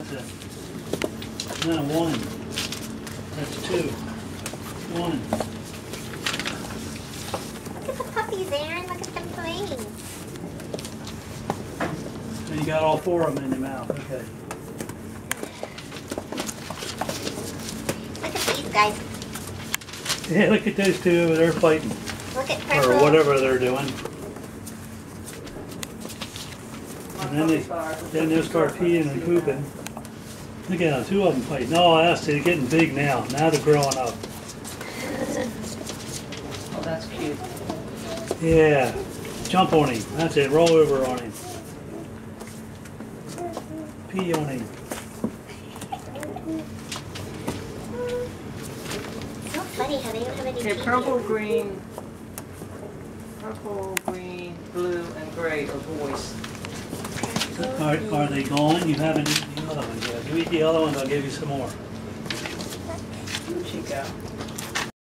No, one. That's two. One. Look at the puppies, Aaron. Look at them playing. And you got all four of them in your mouth. Okay. Look at these guys. Yeah, look at those two over there fighting. Look at purple. Or whatever they're doing. And then they'll start peeing and pooping. Look at them, two of them fighting. No, they're getting big now. Now they're growing up. Oh, that's cute. Yeah. Jump on him. That's it. Roll over on him. Pee on him. So funny how they don't have any Okay, teeth. purple, green, blue, and gray are boys. Are they gone? You haven't eaten the other ones yet. You eat the other ones, I'll give you some more. Where'd she go?